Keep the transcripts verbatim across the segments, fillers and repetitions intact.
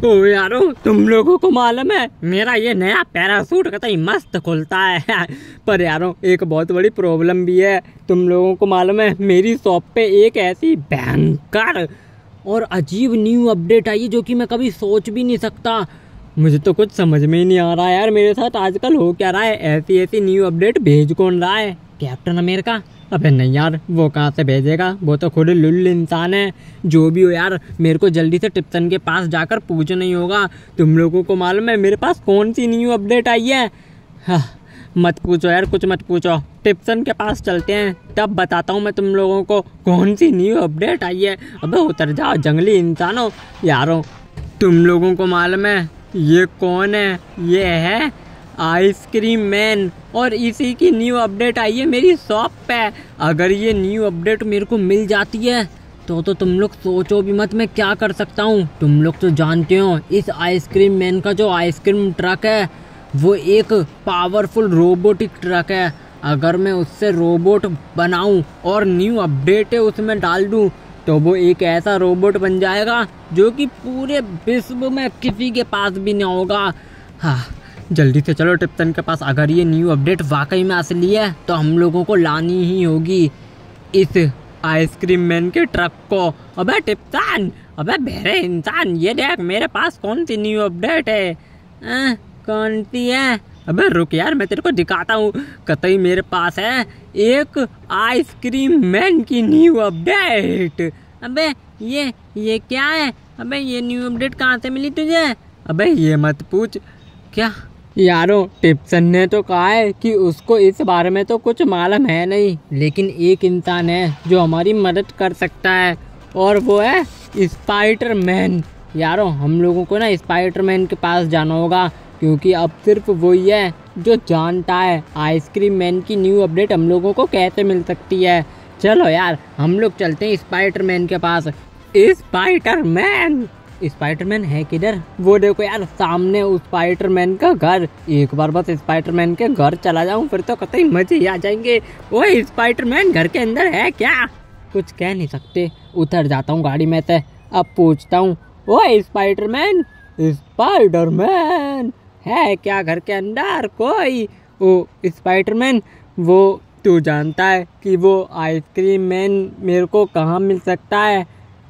ओ यारो, तुम लोगों को मालूम है मेरा ये नया पैरासूट कतई मस्त खुलता है। पर यारो एक बहुत बड़ी प्रॉब्लम भी है। तुम लोगों को मालूम है मेरी शॉप पे एक ऐसी भयंकर और अजीब न्यू अपडेट आई जो कि मैं कभी सोच भी नहीं सकता। मुझे तो कुछ समझ में ही नहीं आ रहा है यार, मेरे साथ आजकल हो क्या रहा है। ऐसी ऐसी न्यू अपडेट भेज कौन रहा है? Captain America? अबे नहीं यार, वो कहाँ से भेजेगा, वो तो खुद लुल्ल इंसान है। जो भी हो यार, मेरे को जल्दी से टिप्सन के पास जाकर पूछना ही होगा। तुम लोगों को मालूम है मेरे पास कौन सी न्यू अपडेट आई है? हाँ, मत पूछो यार, कुछ मत पूछो। टिप्सन के पास चलते हैं, तब बताता हूँ मैं तुम लोगों को कौन सी न्यू अपडेट आई है। अबे उतर जाओ जंगली इंसानों। यारों तुम लोगों को मालूम है ये कौन है? ये है आइसक्रीम मैन, और इसी की न्यू अपडेट आई है मेरी शॉप पे। अगर ये न्यू अपडेट मेरे को मिल जाती है तो तो तुम लोग सोचो भी मत मैं क्या कर सकता हूँ। तुम लोग तो जानते हो इस आइसक्रीम मैन का जो आइसक्रीम ट्रक है वो एक पावरफुल रोबोटिक ट्रक है। अगर मैं उससे रोबोट बनाऊं और न्यू अपडेट है उसमें डाल दूं तो वो एक ऐसा रोबोट बन जाएगा जो कि पूरे विश्व में किसी के पास भी नहीं होगा। हाँ, जल्दी से चलो टिप्सन के पास। अगर ये न्यू अपडेट वाकई में असली है तो हम लोगों को लानी ही होगी इस आइसक्रीम मैन के ट्रक को। अबे टिप्सन, अबे बेरे इंसान, ये देख मेरे पास कौन सी न्यू अपडेट है। आ, कौन सी है? अबे रुक यार, मैं तेरे को दिखाता हूँ। कतई मेरे पास है एक आइसक्रीम मैन की न्यू अपडेट। अबे ये ये क्या है? अबे ये न्यू अपडेट कहाँ से मिली तुझे? अबे ये मत पूछ। क्या यारो, टिप्सन ने तो कहा है कि उसको इस बारे में तो कुछ मालूम है नहीं, लेकिन एक इंसान है जो हमारी मदद कर सकता है और वो है स्पाइडर मैन। यारो हम लोगों को ना स्पाइडर मैन के पास जाना होगा क्योंकि अब सिर्फ वही है जो जानता है आइसक्रीम मैन की न्यू अपडेट हम लोगों को कैसे मिल सकती है। चलो यार हम लोग चलते हैं स्पाइडर मैन के पास। स्पाइडर मैन, स्पाइडर मैन है किधर? वो देखो यार सामने उस स्पाइडर मैन का घर। एक बार बस स्पाइडर मैन के घर चला जाऊं फिर तो कतई मजे ही आ जाएंगे। ओए स्पाइडर मैन घर के अंदर है क्या? कुछ कह नहीं सकते, उतर जाता हूँ गाड़ी में से। अब पूछता हूँ, ओए स्पाइडर मैन, स्पाइडर मैन है क्या घर के अंदर कोई? ओ स्पाइडर मैन, वो तू जानता है कि वो आइसक्रीम मैन मेरे को कहाँ मिल सकता है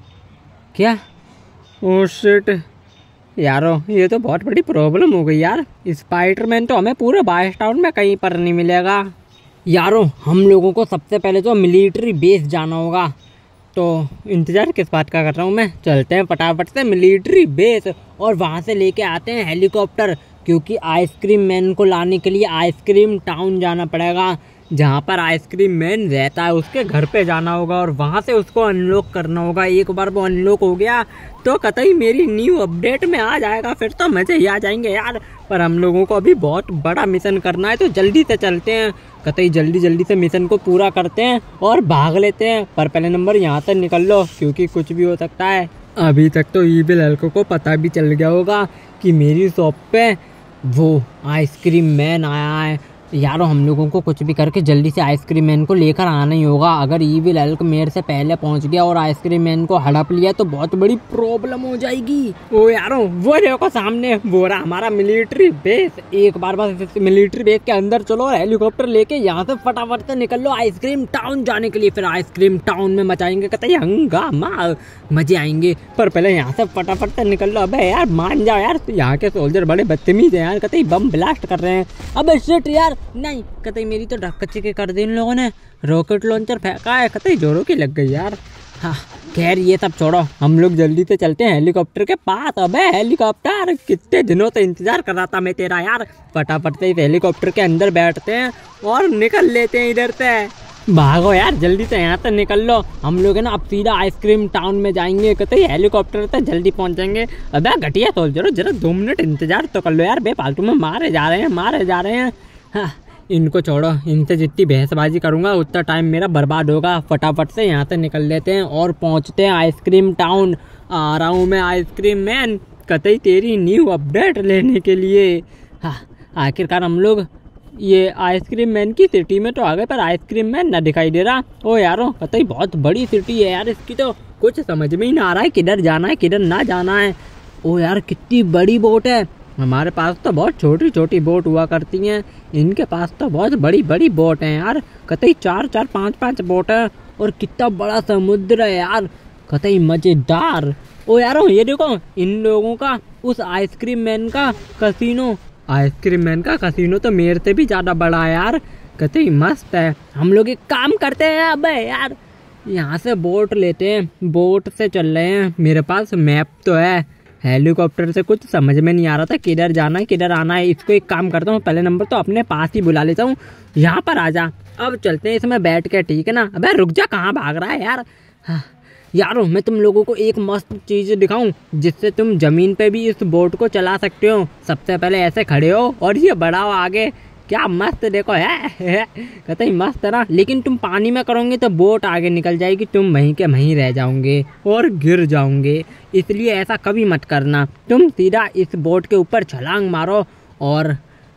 क्या? ओह शिट यारो, ये तो बहुत बड़ी प्रॉब्लम हो गई यार। स्पाइडर मैन तो हमें पूरे बाइस टाउन में कहीं पर नहीं मिलेगा। यारो हम लोगों को सबसे पहले तो मिलिट्री बेस जाना होगा। तो इंतज़ार किस बात का कर रहा हूँ मैं, चलते हैं फटाफट से मिलिट्री बेस और वहाँ से लेके आते हैं हेलीकॉप्टर, क्योंकि आइसक्रीम मैन को लाने के लिए आइसक्रीम टाउन जाना पड़ेगा जहाँ पर आइसक्रीम मैन रहता है। उसके घर पे जाना होगा और वहाँ से उसको अनलॉक करना होगा। एक बार वो अनलॉक हो गया तो कतई मेरी न्यू अपडेट में आ जाएगा, फिर तो मजे ही आ जाएंगे यार। पर हम लोगों को अभी बहुत बड़ा मिशन करना है तो जल्दी से चलते हैं। कतई जल्दी जल्दी से मिशन को पूरा करते हैं और भाग लेते हैं। पर पहले नंबर यहाँ से निकल लो क्योंकि कुछ भी हो सकता है। अभी तक तो ईविल हल्क को पता भी चल गया होगा कि मेरी शॉप पे वो आइसक्रीम मैन आया है। यारों हम लोगों को कुछ भी करके जल्दी से आइसक्रीम मैन को लेकर आना ही होगा। अगर ईविल हल्क मेरे से पहले पहुंच गया और आइसक्रीम मैन को हड़प लिया तो बहुत बड़ी प्रॉब्लम हो जाएगी। ओ यारों वो देखो सामने वो रहा हमारा मिलिट्री बेस। एक बार बस मिलिट्री बेस के अंदर चलो और हेलीकॉप्टर लेके यहाँ से फटाफट से निकल लो आइसक्रीम टाउन जाने के लिए। फिर आइसक्रीम टाउन में मचाएंगे कतई हंगामा, मजे आएंगे। पर पहले यहाँ से फटाफट से निकल लो। अबे यार मान जाओ यार, यहाँ के सोल्जर बड़े बदतमीज है यार, कतई बम ब्लास्ट कर रहे हैं। अबे शिट यार, नहीं कतई मेरी तो ढक्कची के कर दी इन लोगों ने। रॉकेट लॉन्चर फेंका है, कतई जोरों की लग गई यार। हाँ खैर ये सब छोड़ो, हम लोग जल्दी से चलते हैं हेलीकॉप्टर के पास। अबे हेलीकॉप्टर, कितने दिनों से इंतजार कर रहा था मैं तेरा यार। फटाफट से इस हेलीकॉप्टर के अंदर बैठते हैं और निकल लेते हैं इधर से। भागो यार जल्दी से यहाँ से निकल लो। हम लोग है ना अब सीधा आइसक्रीम टाउन में जाएंगे, कतई हेलीकॉप्टर से जल्दी पहुँच जाएंगे। अबे घटिया सोल्जर, जरा दो मिनट इंतजार तो कर लो यार, बेफालतू में मारे जा रहे हैं मारे जा रहे हैं। हाँ इनको छोड़ो, इनसे जितनी बहसबाजी करूंगा उतना टाइम मेरा बर्बाद होगा। फटाफट से यहाँ से निकल लेते हैं और पहुँचते हैं आइसक्रीम टाउन। आ रहा हूँ मैं आइसक्रीम मैन, कतई तेरी न्यू अपडेट लेने के लिए। हाँ आखिरकार हम लोग ये आइसक्रीम मैन की सिटी में तो आ गए, पर आइसक्रीम मैन ना दिखाई दे रहा। ओ यारो कतई बहुत बड़ी सिटी है यार इसकी, तो कुछ समझ में ही ना आ रहा है किधर जाना है किधर ना जाना है। ओ यार कितनी बड़ी बोट है। हमारे पास तो बहुत छोटी छोटी बोट हुआ करती हैं, इनके पास तो बहुत बड़ी बड़ी बोट हैं यार। कतई चार चार पाँच पाँच बोट है और कितना बड़ा समुद्र है यार, कतई मजेदार। ओ यार ये देखो इन लोगों का उस आइसक्रीम मैन का कसिनो। आइसक्रीम मैन का कसिनो तो मेरे से भी ज्यादा बड़ा है यार, कतई मस्त है। हम लोग एक काम करते हैं, अबे यार यहाँ से बोट लेते हैं, बोट से चल रहे हैं। मेरे पास मैप तो है, हेलीकॉप्टर से कुछ समझ में नहीं आ रहा था किधर जाना है किधर आना है। इसको एक काम करता हूँ, पहले नंबर तो अपने पास ही बुला लेता हूँ। यहाँ पर आ जा, अब चलते हैं इसमें बैठ के, ठीक है ना। अबे रुक जा, कहाँ भाग रहा है यार। हाँ यारो मैं तुम लोगों को एक मस्त चीज दिखाऊं जिससे तुम जमीन पे भी इस बोट को चला सकते हो। सबसे पहले ऐसे खड़े हो और ये बढ़ाओ आगे, क्या मस्त देखो है, है। कहते ही मस्त है ना। लेकिन तुम पानी में करोगे तो बोट आगे निकल जाएगी, तुम वहीं के वहीं रह जाओगे और गिर जाओगे। इसलिए ऐसा कभी मत करना, तुम सीधा इस बोट के ऊपर छलांग मारो और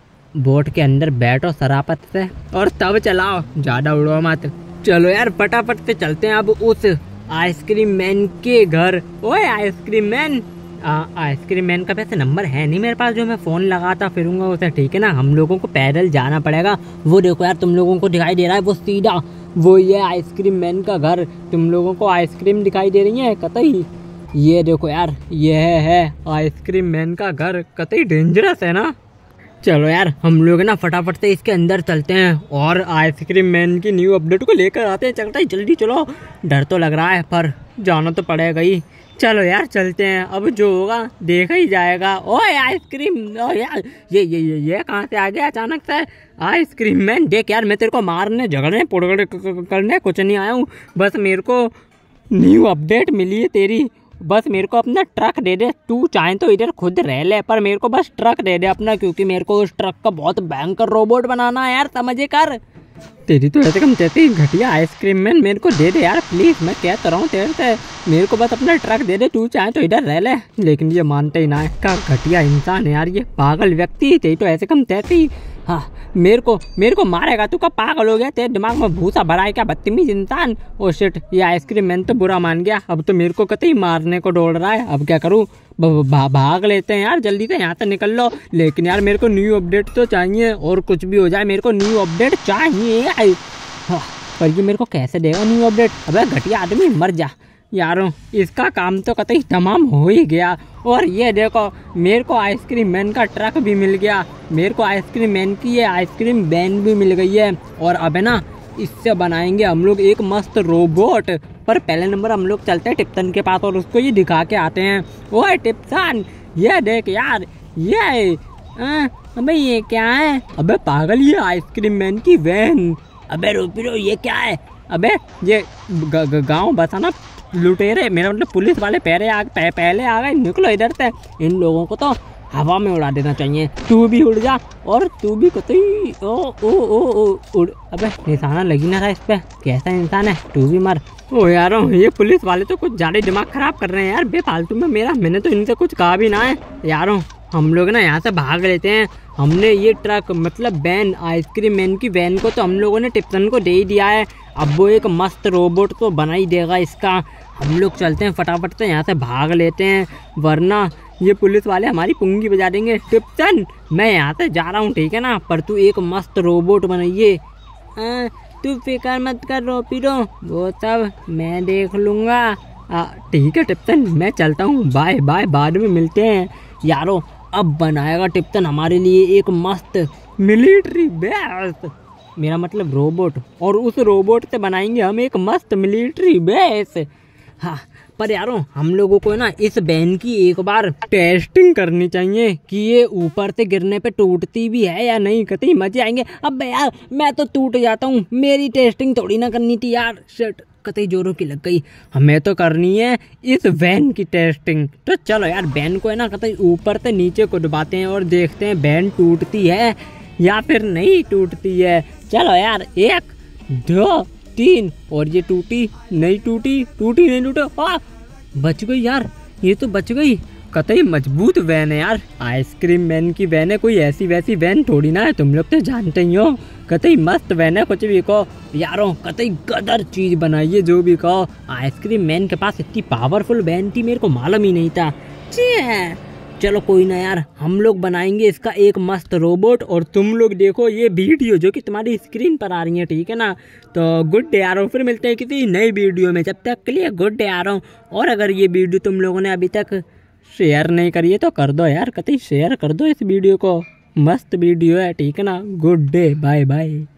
बोट के अंदर बैठो शराफत से और तब चलाओ, ज्यादा उड़ो मत। चलो यार फटाफट से चलते हैं अब उस आइसक्रीम मैन के घर। ओए आइसक्रीम मैन, आइसक्रीम मैन का वैसे नंबर है नहीं मेरे पास जो मैं फ़ोन लगाता फिरूंगा उसे, ठीक है ना। हम लोगों को पैदल जाना पड़ेगा। वो देखो यार तुम लोगों को दिखाई दे रहा है वो सीधा, वो ये आइसक्रीम मैन का घर। तुम लोगों को आइसक्रीम दिखाई दे रही है कतई, ये देखो यार ये है, है आइसक्रीम मैन का घर। कतई डेंजरस है ना। चलो यार हम लोग ना फटाफट से इसके अंदर चलते हैं और आइसक्रीम मैन की न्यू अपडेट को लेकर आते हैं। चलता ही जल्दी चलो, डर तो लग रहा है पर जाना तो पड़ेगा ही। चलो यार चलते हैं, अब जो होगा देखा ही जाएगा। ओए आइसक्रीम, ओ यार ये ये ये ये कहाँ से आ गया अचानक से आइसक्रीम मैन। देख यार मैं तेरे को मारने झगड़ने पुड़गड़े करने कुछ नहीं आया हूँ, बस मेरे को न्यू अपडेट मिली है तेरी। बस मेरे को अपना ट्रक दे दे, तू चाहे तो इधर खुद रह ले पर मेरे को बस ट्रक दे दे अपना, क्योंकि मेरे को उस ट्रक का बहुत भयंकर रोबोट बनाना है यार, समझे कर। तेरी तो ऐसे कम कहती घटिया आइसक्रीम मैन, मेरे को दे दे यार प्लीज, मैं कह तो रहा हूँ तेरे से, मेरे को बस अपना ट्रक दे दे, तू चाहे तो इधर रह ले। लेकिन ये मानते ही ना है, क्या घटिया इंसान है यार ये, पागल व्यक्ति। तेरी तो ऐसे कम कहती, हाँ मेरे को मेरे को मारेगा तू, का पागल हो गया, तेरे दिमाग में भूसा भरा है क्या बदतमीज इंसान। ओ शिट, ये आइसक्रीम मैन तो बुरा मान गया, अब तो मेरे को कतई मारने को दौड़ रहा है। अब क्या करूँ, भा, भाग लेते हैं यार जल्दी से यहाँ से निकल लो। लेकिन यार मेरे को न्यू अपडेट तो चाहिए, और कुछ भी हो जाए मेरे को न्यू अपडेट चाहिए। हाँ, पर ये मेरे को कैसे देगा न्यू अपडेट। अबे घटिया आदमी मर जा यारों, इसका काम तो कतई तमाम हो ही गया। और ये देखो मेरे को आइसक्रीम मैन का ट्रक भी मिल गया, मेरे को आइसक्रीम मैन की ये आइसक्रीम वैन भी मिल गई है। और अब है ना इससे बनाएंगे हम लोग एक मस्त रोबोट। पर पहले नंबर हम लोग चलते हैं टिप्सन के पास और उसको ये दिखा के आते हैं। ओए टिप्सन ये देख यार, ये आ, अबे ये क्या है। अबे पागल, ये आइसक्रीम मैन की वैन। अबे रुपिरो ये क्या है। अबे ये गाँव बसाना लुटेरे, मेरा मतलब पुलिस वाले पहले आ पह, पहले आ गए, निकलो इधर से। इन लोगों को तो हवा में उड़ा देना चाहिए। तू भी उड़ जा और तू भी कतई ओ ओ ओ ओ उड़। अबे निशाना लगी ना था इस पे, कैसा इंसान है, तू भी मर। ओ यार ये पुलिस वाले तो कुछ ज्यादा दिमाग खराब कर रहे हैं यार बेफालतू में मेरा, मैंने तो इनसे कुछ कहा भी ना है यारों। हम लोग ना यहाँ से भाग लेते हैं। हमने ये ट्रक मतलब वैन, आइसक्रीम मैन की वैन को तो हम लोगों ने टिप्सन को दे ही दिया है, अब वो एक मस्त रोबोट तो बना ही देगा इसका। हम लोग चलते हैं फटाफट से यहाँ से भाग लेते हैं, वरना ये पुलिस वाले हमारी पुंगी बजा देंगे। टिप्सन मैं यहाँ से जा रहा हूँ ठीक है ना, पर तू एक मस्त रोबोट बनाइए। तू फिक्र मत कर रोपिरो, वो सब मैं देख लूँगा। ठीक है टिप्सन मैं चलता हूँ, बाय बाय, बाद में मिलते हैं यारो। अब बनाएगा टिप्सन हमारे लिए एक मस्त मिलिट्री बेस, मेरा मतलब रोबोट, और उस रोबोट से बनाएंगे हम एक मस्त मिलिट्री बेस। हाँ पर यारों हम लोगों को ना इस वैन की एक बार टेस्टिंग करनी चाहिए कि ये ऊपर से गिरने पे टूटती भी है या नहीं, कतई मजे आएंगे। अब यार मैं तो टूट जाता हूँ, मेरी टेस्टिंग थोड़ी ना करनी थी यार, शिट कतई जोरों की लग गई। हमें तो करनी है इस वैन की टेस्टिंग। तो चलो यार वैन को है ना कतई ऊपर से नीचे को दबाते हैं और देखते हैं वैन टूटती है या फिर नहीं टूटती है। चलो यार एक दो तीन, और ये टूटी नहीं टूटी, टूटी नहीं टूटे, आ बच गई यार, ये तो बच गई। कतई मजबूत वैन है यार, आइसक्रीम मैन की वैन है, कोई ऐसी वैसी वैन थोड़ी ना है, तुम लोग तो जानते ही हो। कतई मस्त वैन है, कुछ भी कहो यारों, कतई गदर चीज बनाइए जो भी कहो। आइसक्रीम मैन के पास इतनी पावरफुल वैन थी मेरे को मालूम ही नहीं था। अच्छी है। चलो कोई ना यार, हम लोग बनाएंगे इसका एक मस्त रोबोट और तुम लोग देखो ये वीडियो जो कि तुम्हारी स्क्रीन पर आ रही है, ठीक है ना। तो गुड डे यारो, फिर मिलते हैं किसी नई वीडियो में, जब तक के लिए गुड डे यारो। और अगर ये वीडियो तुम लोगों ने अभी तक शेयर नहीं करी है तो कर दो यार, कतई शेयर कर दो इस वीडियो को, मस्त वीडियो है, ठीक है ना। Good day, bye bye.